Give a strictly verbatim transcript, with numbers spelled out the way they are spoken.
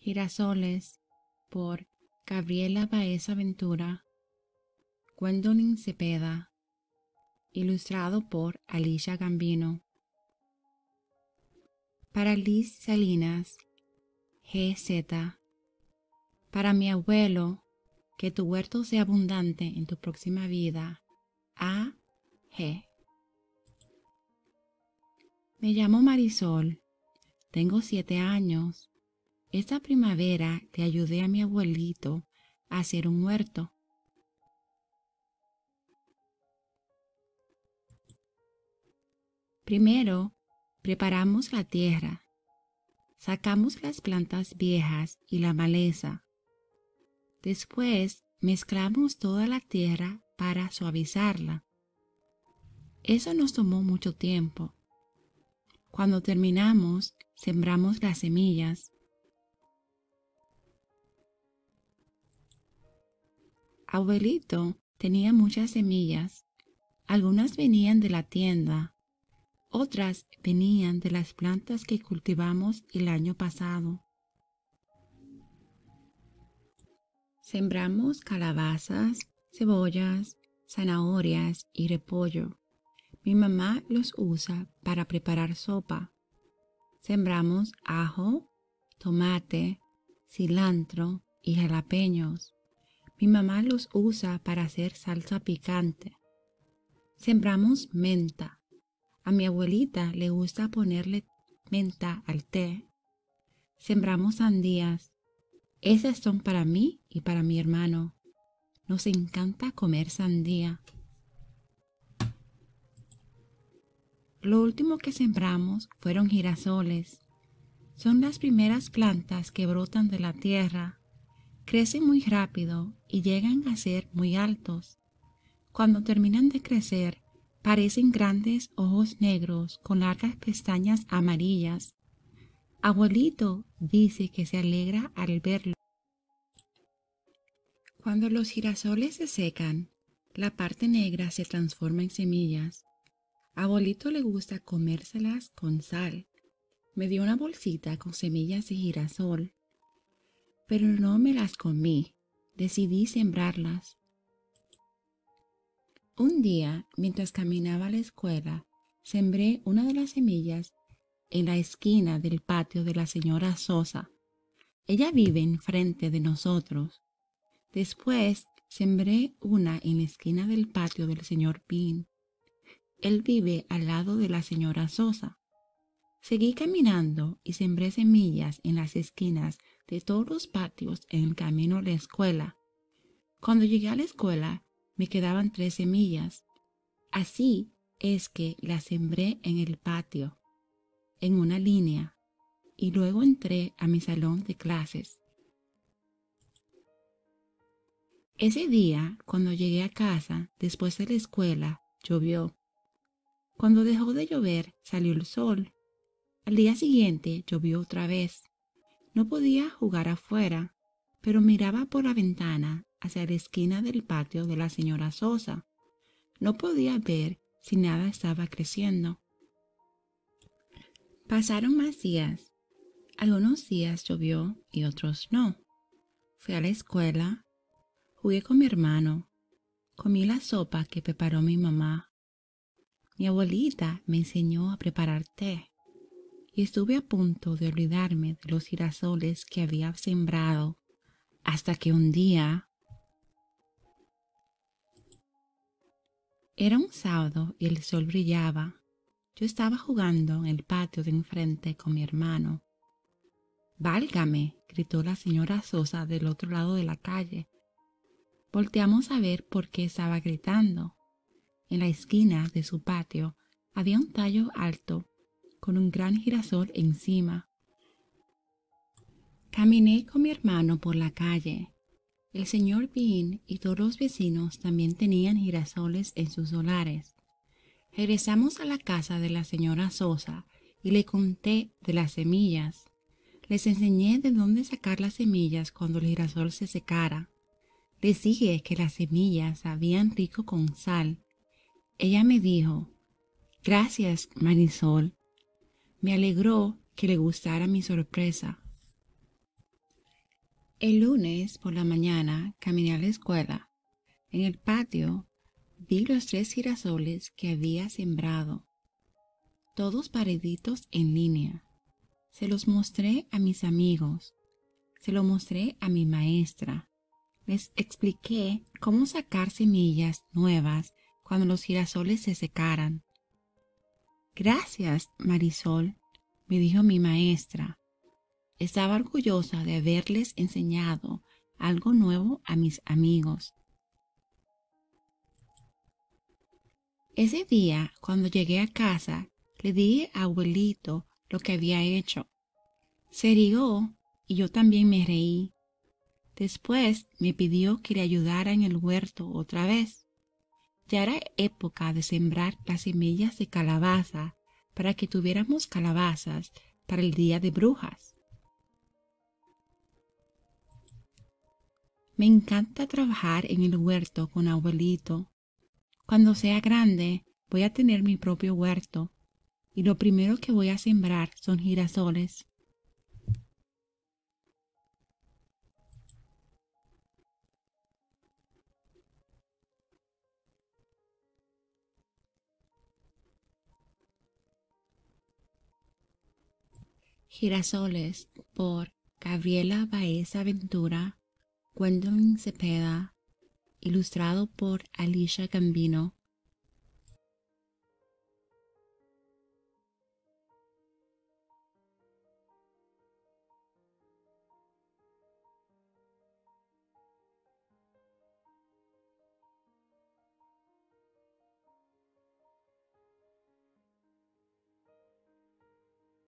Girasoles por Gabriela Baeza Ventura, Gwendolyn Cepeda, ilustrado por Alicia Gambino. Para Liz Salinas, G Z. Para mi abuelo, que tu huerto sea abundante en tu próxima vida, A G. Me llamo Marisol, tengo siete años. Esta primavera le ayudé a mi abuelito a hacer un huerto. Primero, preparamos la tierra. Sacamos las plantas viejas y la maleza. Después, mezclamos toda la tierra para suavizarla. Eso nos tomó mucho tiempo. Cuando terminamos, sembramos las semillas. Abuelito tenía muchas semillas. Algunas venían de la tienda. Otras venían de las plantas que cultivamos el año pasado. Sembramos calabazas, cebollas, zanahorias y repollo. Mi mamá los usa para preparar sopa. Sembramos ajo, tomate, cilantro y jalapeños. Mi mamá los usa para hacer salsa picante. Sembramos menta. A mi abuelita le gusta ponerle menta al té. Sembramos sandías. Esas son para mí y para mi hermano. Nos encanta comer sandía. Lo último que sembramos fueron girasoles. Son las primeras plantas que brotan de la tierra. Crecen muy rápido y llegan a ser muy altos. Cuando terminan de crecer, parecen grandes ojos negros con largas pestañas amarillas. Abuelito dice que se alegra al verlo. Cuando los girasoles se secan, la parte negra se transforma en semillas. Abuelito le gusta comérselas con sal. Me dio una bolsita con semillas de girasol, pero no me las comí. Decidí sembrarlas. Un día, mientras caminaba a la escuela, sembré una de las semillas en la esquina del patio de la señora Sosa. Ella vive enfrente de nosotros. Después, sembré una en la esquina del patio del señor Bean. Él vive al lado de la señora Sosa. Seguí caminando y sembré semillas en las esquinas de todos los patios en el camino a la escuela. Cuando llegué a la escuela, me quedaban tres semillas. Así es que las sembré en el patio, en una línea, y luego entré a mi salón de clases. Ese día, cuando llegué a casa, después de la escuela, llovió. Cuando dejó de llover, salió el sol. Al día siguiente llovió otra vez. No podía jugar afuera, pero miraba por la ventana hacia la esquina del patio de la señora Sosa. No podía ver si nada estaba creciendo. Pasaron más días. Algunos días llovió y otros no. Fui a la escuela, jugué con mi hermano, comí la sopa que preparó mi mamá. Mi abuelita me enseñó a preparar té y estuve a punto de olvidarme de los girasoles que había sembrado hasta que un día... Era un sábado y el sol brillaba. Yo estaba jugando en el patio de enfrente con mi hermano. ¡Válgame!, gritó la señora Sosa del otro lado de la calle. Volteamos a ver por qué estaba gritando. En la esquina de su patio había un tallo alto con un gran girasol encima. Caminé con mi hermano por la calle. El señor Bean y todos los vecinos también tenían girasoles en sus solares. Regresamos a la casa de la señora Sosa y le conté de las semillas. Les enseñé de dónde sacar las semillas cuando el girasol se secara. Les dije que las semillas sabían rico con sal. Ella me dijo, «Gracias, Marisol». Me alegró que le gustara mi sorpresa. El lunes por la mañana caminé a la escuela. En el patio vi los tres girasoles que había sembrado, todos pareditos en línea. Se los mostré a mis amigos, se lo mostré a mi maestra. Les expliqué cómo sacar semillas nuevas cuando los girasoles se secaran. Gracias, Marisol, me dijo mi maestra. Estaba orgullosa de haberles enseñado algo nuevo a mis amigos. Ese día, cuando llegué a casa, le dije a abuelito lo que había hecho. Se rió y yo también me reí. Después me pidió que le ayudara en el huerto otra vez. Ya era época de sembrar las semillas de calabaza para que tuviéramos calabazas para el Día de Brujas. Me encanta trabajar en el huerto con abuelito. Cuando sea grande voy a tener mi propio huerto y lo primero que voy a sembrar son girasoles. Girasoles por Gabriela Baeza Ventura, Gwendolyn Cepeda, ilustrado por Alicia Gambino.